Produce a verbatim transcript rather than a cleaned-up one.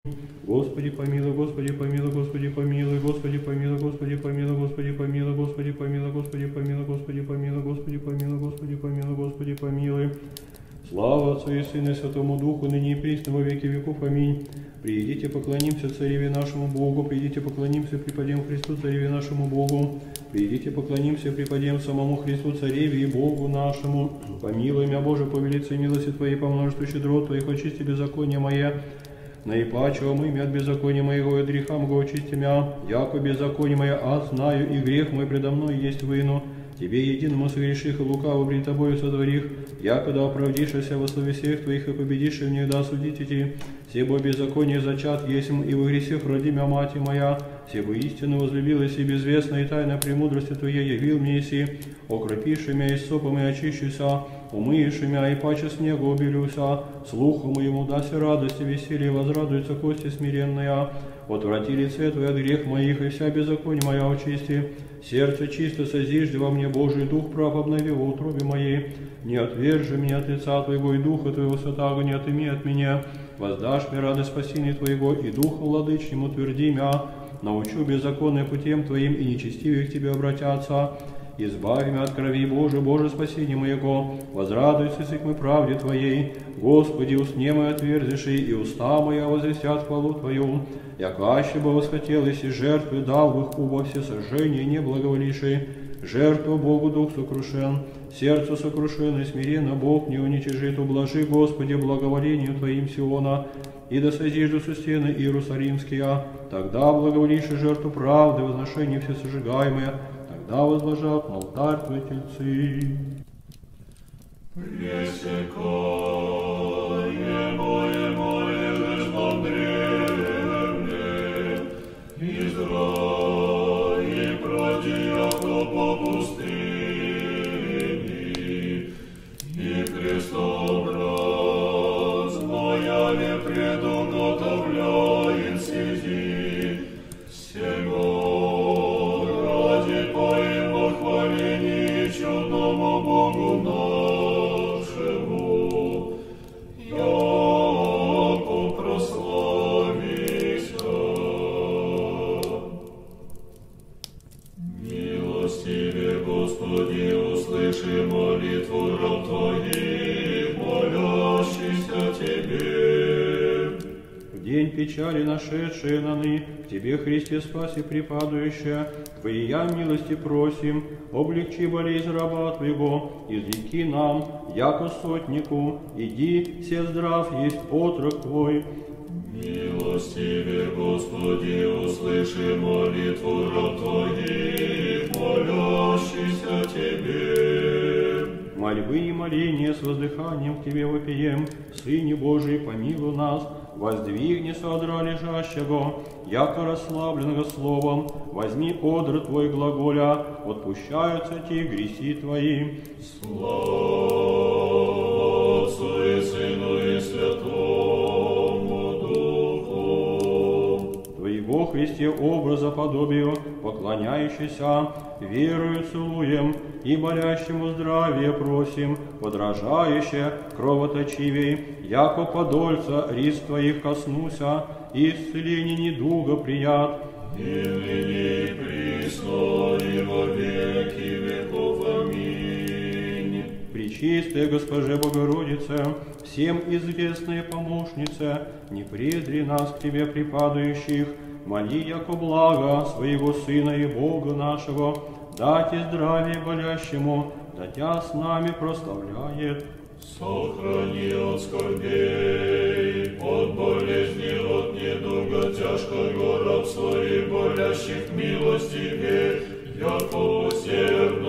Господи помилуй, Господи помилуй, Господи помилуй, Господи помилуй, Господи помилуй, Господи помилуй, Господи помилуй, Господи помилуй, Господи помилуй, Господи помилуй, Господи помилуй, Господи помилуй. Слава Отцу и Сыну и Святому Духу, ныне и присно во веки веков. Аминь. Придите, поклонимся Цареве нашему Богу, придите, поклонимся, преподем Христу, Цареве нашему Богу. Придите, поклонимся, преподем самому Христу, Цареве и Богу нашему. Помилуй меня, Боже, по велице милости Твоей, по множеству щедрот Твоих, очисти беззаконие мое. Наипаче омыми от беззакония моего и от греха моего очисти мя, яко беззаконие мое ад знаю, и грех мой предо мной есть выну. Тебе единому согреших и лукаво пред Тобою сотворих, якогда оправдишься во слове всех Твоих и победишь в них, да осудить идти. Себо беззаконие зачат есмь, и во грехах роди мя мать моя, себо истину возлюбилась и безвестно и тайна премудрости Твоей явил мне си, окропиши мя и сопом и очищуся, умыешь мя и паче снегу убелюся, слуху моему даси радость и веселье, возрадуются кости смиренная. Отврати лице Твое от грех моих, и вся беззаконие моя очисти. Сердце чисто созижди во мне, Божий Дух прав обнови во утробе моей. Не отвержи меня от лица Твоего, и Духа Твоего Святаго не отыми от меня. Воздашь мне радость спасения Твоего, и Духа владычнему утверди мя. Научу беззаконным путем Твоим, и нечестивые к Тебе обратятся. Избави меня от крови, Боже, Боже, спасение моего, возрадуйся язык мой правде Твоей. Господи, устне мои отверзиши, и уста моя возвестят хвалу Твою. Якаще бы восхотелось, и жертвы дал в их убо все сожжения не благоволивши. Жертву Богу дух сокрушен, сердце сокрушено и смиренно Бог не уничижит. Ублажи, Господи, благоволению Твоим Сиона, и да созиждутся стены Иерусалимские. Тогда благоволишь жертву правды, возношение все сожигаемые, тогда возложат на алтарь Твои тельцы. Пресекое мое, мое жизнь древне, Израиль, проди яко по пустыни, и крестообразно яве предуготовляет сиди, сего ради Твоего хваления чудному Богу нашему, яко прославися. Милостиве Господи, услыши молитву раб Твоих, молящихся Тебе. В день печали нашедшие наны, к Тебе, Христе, спаси припадающая, Твоя милости просим, облегчи болезнь раба Твоего, изреки нам, яко сотнику, иди, все здрав есть отрок Твой. Милостиве Господи, услыши молитву раб Твоих, молящихся Тебе. Мольбы и моления с воздыханием к Тебе вопием, Сыне Божий, помилуй нас, воздвигни содра лежащего, яко расслабленного словом, возьми одр Твой глаголя, отпущаются Ти греси Твои. Слава Отцу и Сыну и Святому Духу. Твоего, Христе, образа подобию, поклоняющийся, верою целуем, и болящему здравие просим, подражающе кровоточивей, яко подольца рис Твоих коснуся, и исцеление недуга прият. И ныне и присно, и во веки веков. Аминь. Пречистая Госпоже Богородице, всем известная помощница, не презри нас к Тебе припадающих, моли, яко благо своего Сына и Бога нашего, дать и здравие болящему, да Тя с нами прославляет. Сохрани от скорбей, от болезни, от недуга тяжкого рабства и болящих милостивее, яко усердно